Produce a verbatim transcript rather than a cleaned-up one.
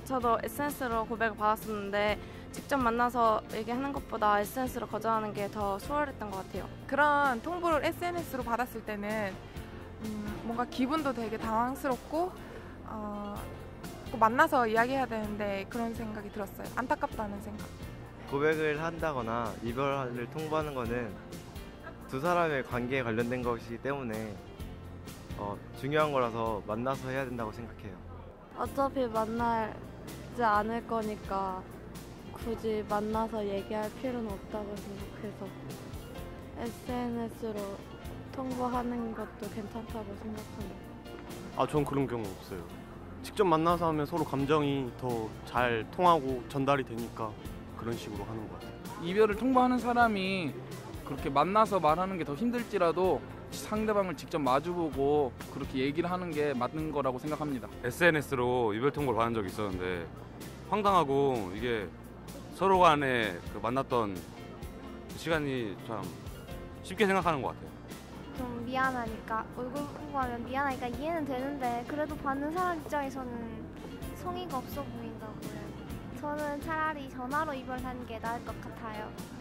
저도 에스엔에스로 고백을 받았었는데 직접 만나서 얘기하는 것보다 에스엔에스로 거절하는 게 더 수월했던 것 같아요. 그런 통보를 에스엔에스로 받았을 때는 음, 뭔가 기분도 되게 당황스럽고 어, 꼭 만나서 이야기해야 되는데 그런 생각이 들었어요. 안타깝다는 생각. 고백을 한다거나 이별을 통보하는 거는 두 사람의 관계에 관련된 것이기 때문에 어, 중요한 거라서 만나서 해야 된다고 생각해요. 어차피 만나지 않을 거니까 굳이 만나서 얘기할 필요는 없다고 생각해서 에스엔에스로 통보하는 것도 괜찮다고 생각합니다. 아, 전 그런 경우 없어요. 직접 만나서 하면 서로 감정이 더 잘 통하고 전달이 되니까 그런 식으로 하는 것 같아요. 이별을 통보하는 사람이 그렇게 만나서 말하는 게 더 힘들지라도 상대방을 직접 마주보고 그렇게 얘기를 하는 게 맞는 거라고 생각합니다. 에스엔에스로 이별 통보를 받은 적이 있었는데 황당하고 이게 서로 간에 그 만났던 시간이 참 쉽게 생각하는 것 같아요. 좀 미안하니까 얼굴 홍보하면 미안하니까 이해는 되는데 그래도 받는 사람 입장에서는 성의가 없어 보인다고요. 저는 차라리 전화로 이별하는 게 나을 것 같아요.